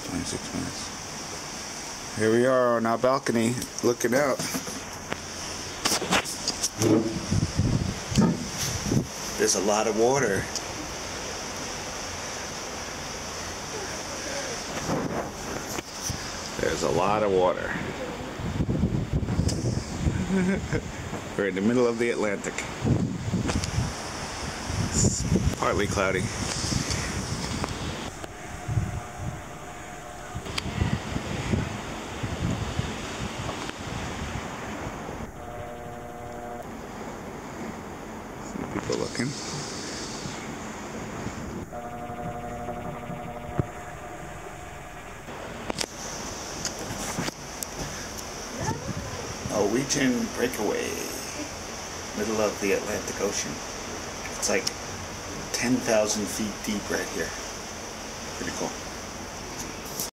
26 minutes. Here we are on our balcony, looking out. There's a lot of water. There's a lot of water. We're in the middle of the Atlantic. It's partly cloudy. Some people looking. Norwegian Breakaway, middle of the Atlantic Ocean. It's like 10,000 feet deep right here. Pretty cool.